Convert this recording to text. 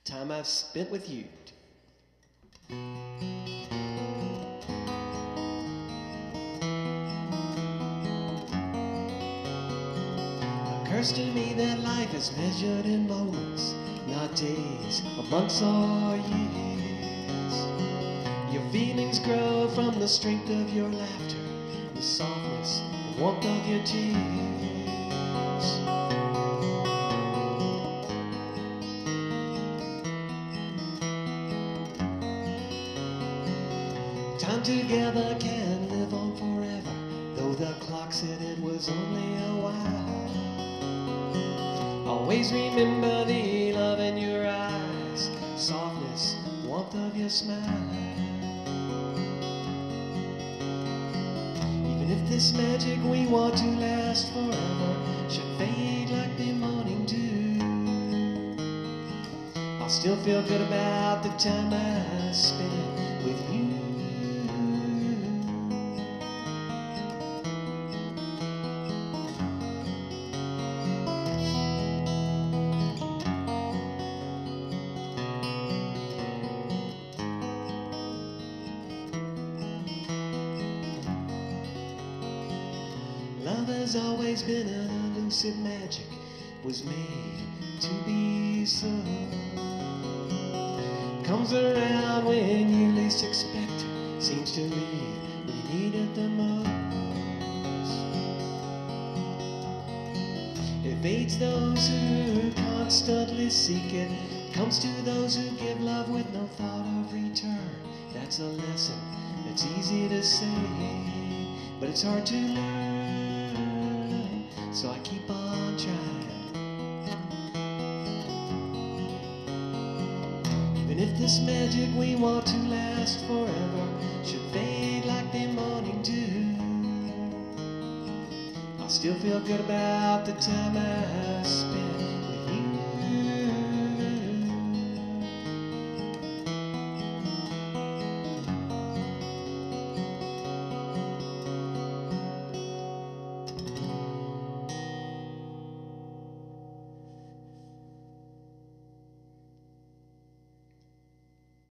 Time I've Spent With You. Occurs to me that life is measured in moments, not days or months or years. Your feelings grow from the strength of your laughter, the softness and warmth of your tears. Time together can live on forever, though the clock said it was only a while. Always remember the love in your eyes, softness, warmth of your smile. Even if this magic we want to last forever should fade like the morning dew, I'll still feel good about the time I spent with you. Love has always been an elusive magic, was made to be so. Comes around when you least expect it, seems to leave when you need it the most. It fades those who constantly seek it, comes to those who give love with no thought of return. That's a lesson that's easy to say, but it's hard to learn, so I keep on trying. Even if this magic we want to last forever should fade like the morning dew, I'll still feel good about the time I spent